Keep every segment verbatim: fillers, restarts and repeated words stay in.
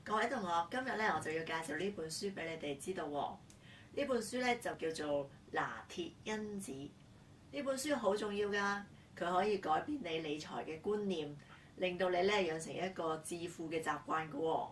各位同學，今日咧我就要介紹呢本書俾你哋知道喎。呢本書咧就叫做《拿鐵因子》。呢本書好重要㗎，佢可以改變你理財嘅觀念，令到你咧養成一個致富嘅習慣㗎喎。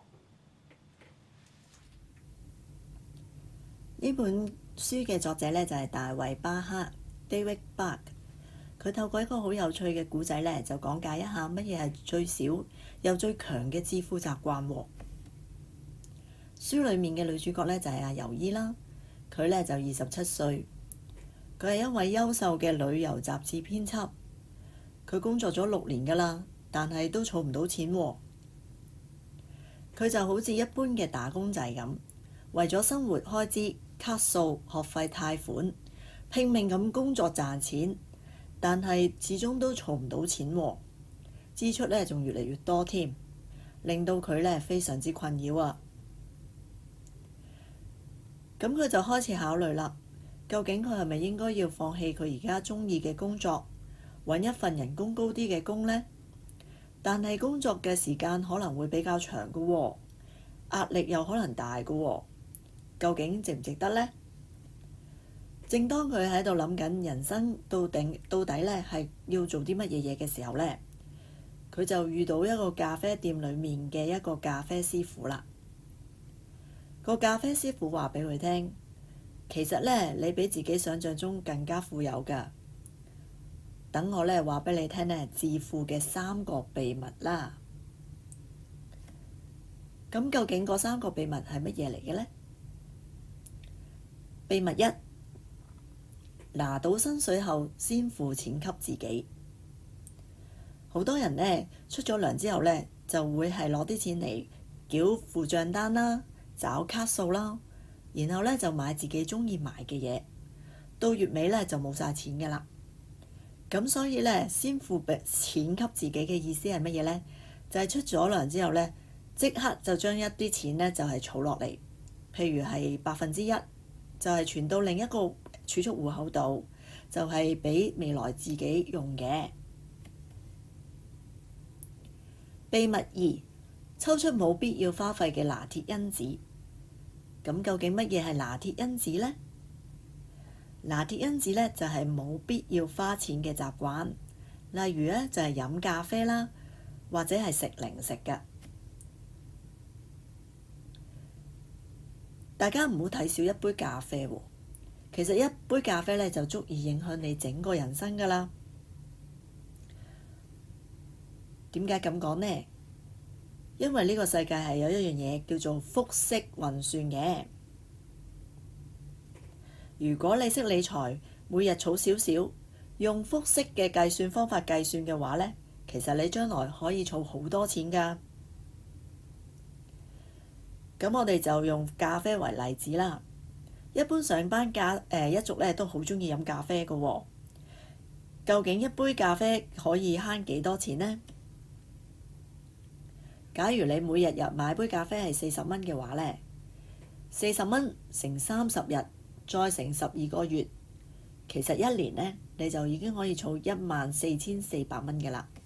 呢本書嘅作者咧就係大衛巴克 （David Bach）。佢透過一個好有趣嘅故仔咧，就講解一下乜嘢係最少又最強嘅致富習慣喎。書裡面嘅女主角咧就係阿尤伊啦，佢咧就二十七歲，佢係一位優秀嘅旅遊雜誌編輯。佢工作咗六年㗎啦，但係都儲唔到錢喎。佢就好似一般嘅打工仔咁，為咗生活開支、卡數、學費、貸款，拼命咁工作賺錢，但係始終都儲唔到錢喎，支出咧仲越嚟越多添，令到佢咧非常之困擾啊！咁佢就開始考慮啦，究竟佢係咪應該要放棄佢而家鍾意嘅工作，揾一份人工高啲嘅工呢？但係工作嘅時間可能會比較長嘅喎，壓力又可能大嘅喎，究竟值唔值得呢？正當佢喺度諗緊人生到底到底咧係要做啲乜嘢嘢嘅時候呢，佢就遇到一個咖啡店裡面嘅一個咖啡師傅啦。個咖啡師傅話俾佢聽，其實咧你比自己想象中更加富有㗎。等我咧話俾你聽咧，致富嘅三個秘密啦。咁究竟嗰三個秘密係乜嘢嚟嘅呢？秘密一，拿到薪水後先付錢給自己。好多人呢，出咗糧之後呢，就會係攞啲錢嚟繳付帳單啦，找卡數啦，然後呢就買自己鍾意買嘅嘢，到月尾呢就冇晒錢㗎啦。咁所以呢，先付錢給自己嘅意思係乜嘢呢？就係出咗糧之後呢，即刻就將一啲錢呢就係儲落嚟，譬如係百分之一，就係存到另一個儲蓄戶口度，就係俾未來自己用嘅。秘密二，抽出冇必要花費嘅拿鐵因子。咁究竟乜嘢係拿鐵因子呢？拿鐵因子呢，就係冇必要花錢嘅習慣，例如呢，就係飲咖啡啦，或者係食零食㗎。大家唔好睇少一杯咖啡喎，其實一杯咖啡呢，就足以影響你整個人生㗎啦。點解咁講呢？因為呢個世界係有一樣嘢叫做複式運算嘅。如果你識理財，每日儲少少，用複式嘅計算方法計算嘅話呢，其實你將來可以儲好多錢㗎。咁我哋就用咖啡為例子啦。一般上班咖誒一族咧都好鍾意飲咖啡㗎喎。究竟一杯咖啡可以慳幾多錢呢？假如你每日日買杯咖啡係四十蚊嘅話呢，四十蚊乘三十日，再乘十二個月，其實一年呢，你就已經可以儲一萬四千四百蚊㗎啦。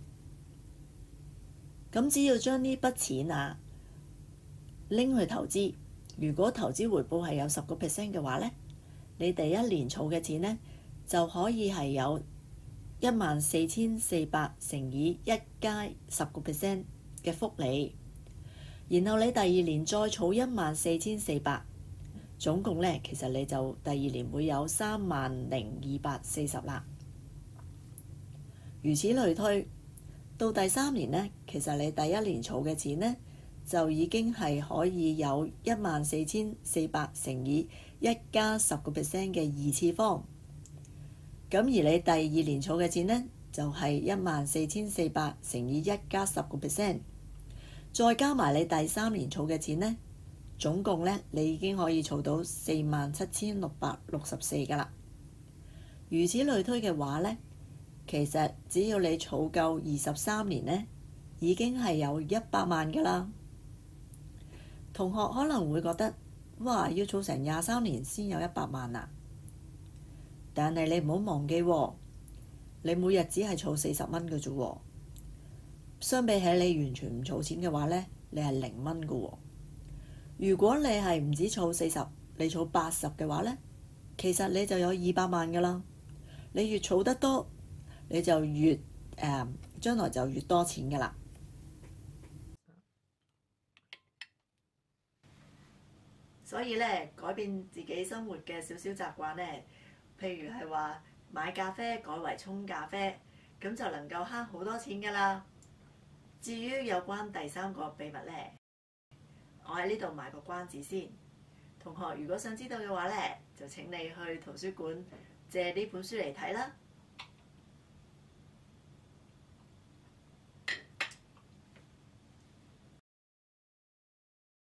咁只要將呢筆錢啊拎去投資，如果投資回報係有十個 percent 嘅話呢，你第一年儲嘅錢呢，就可以係有一萬四千四百乘以一加十個 percent 嘅複利，然後你第二年再儲一萬四千四百，總共呢，其實你就第二年會有三萬零二百四十啦。如此類推，到第三年呢，其實你第一年儲嘅錢呢，就已經係可以有一萬四千四百乘以一加十個 percent 嘅二次方。咁而你第二年儲嘅錢呢，就係一萬四千四百乘以一加十個 percent。再加埋你第三年儲嘅錢呢，總共呢，你已經可以儲到四萬七千六百六十四㗎啦。如此類推嘅話呢，其實只要你儲夠二十三年呢，已經係有一百萬㗎啦。同學可能會覺得，哇，要儲成廿三年先有一百萬啊！但係你唔好忘記喎，你每日只係儲四十蚊嘅啫喎。相比起你完全唔儲錢嘅話呢， 你係零蚊㗎喎。如果你係唔止儲四十，你儲八十嘅話呢，其實你就有二百萬㗎啦。你越儲得多，你就越誒、呃、將來就越多錢㗎啦。 所以咧，改變自己生活嘅少少習慣咧，譬如係話買咖啡改為沖咖啡，咁就能夠慳好多錢㗎啦。至於有關第三個秘密咧，我喺呢度賣個關子先。同學如果想知道嘅話咧，就請你去圖書館借呢本書嚟睇啦。